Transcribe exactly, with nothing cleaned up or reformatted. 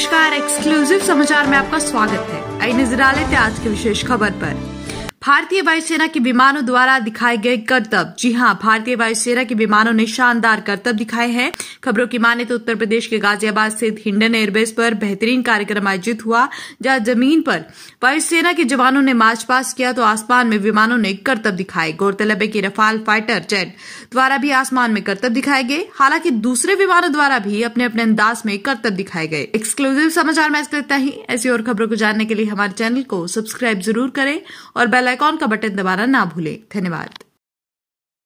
नमस्कार, एक्सक्लूसिव समाचार में आपका स्वागत है। आई नजर डालें थे आज की विशेष खबर पर। भारतीय वायुसेना के विमानों द्वारा दिखाए गए करतब। जी हां, भारतीय वायुसेना के विमानों ने शानदार करतब दिखाए हैं। खबरों की माने तो उत्तर प्रदेश के गाजियाबाद स्थित हिंडन एयरबेस पर बेहतरीन कार्यक्रम आयोजित हुआ, जहां जमीन पर वायुसेना के जवानों ने मार्च पास्ट किया तो आसमान में विमानों ने करतब दिखाए। गौरतलब है कि रफाल फाइटर जेट द्वारा भी आसमान में करतब दिखाए गए। हालांकि दूसरे विमानों द्वारा भी अपने अपने अंदाज में करतब दिखाए गए। एक्सक्लूसिव समाचार में इतना ही। ऐसी और खबरों को जानने के लिए हमारे चैनल को सब्सक्राइब जरूर करें और बेल आइकॉन का बटन दबाना ना भूलें। धन्यवाद।